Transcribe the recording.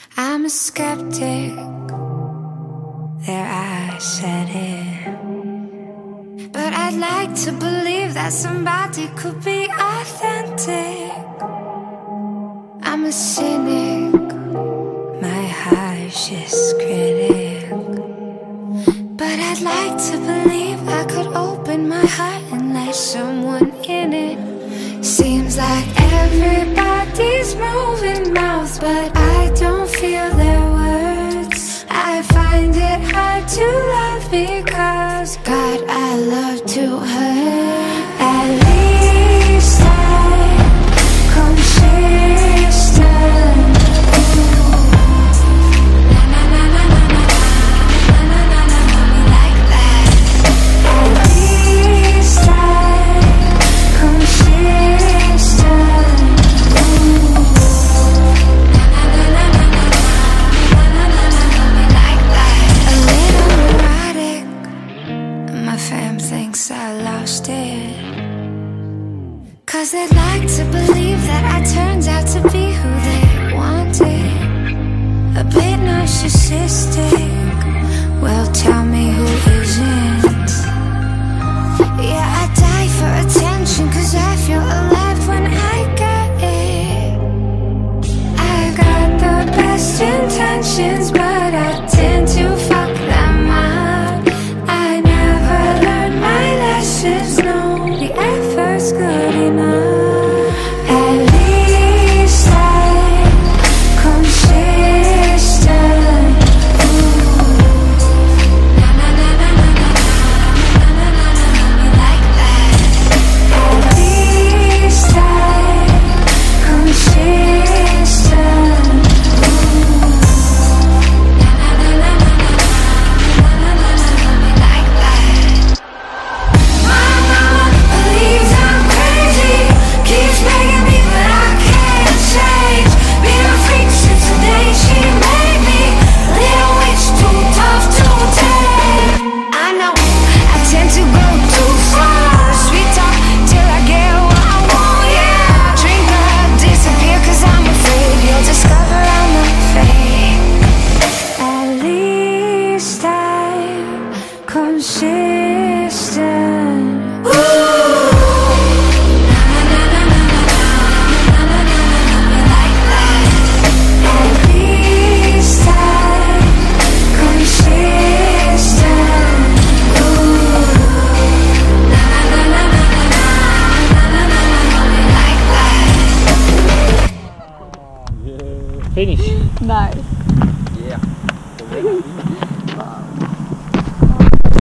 I'm a skeptic, there I said it. But I'd like to believe that somebody could be authentic. I'm a cynic, my harshest critic. But I'd like to believe I could open my heart and let someone in it. Seems like everybody's moving mouths, but I don't feel their words. I find it hard to love because God, I love to hurt. At least I'm consistent. Like that. At least I'm consistent. Like that. A little neurotic. My fam thinks I lost it, 'cause they'd like to believe that I turned out to be who they wanted. A bit narcissistic. Well, tell me who isn't. Yeah, I die for attention 'cause I feel alive when I get it. I got the best intentions, but I tend to fuck them up. I never learned my lessons, no, the effort's good enough. At least I'm consistent. Like that. At least I'm consistent. Like that. My mama believes I'm crazy, keeps begging me but I can't change. Been a freak since the day she made me. Little witch, too tough to tame. I know I tend to go too far. Sweet talk till I get what I want, yeah. Drink up, disappear 'cause I'm afraid you'll discover I'm not fake. At least I'm consistent. Like that. At least I'm consistent. Like that. Finish. Nice. Yeah.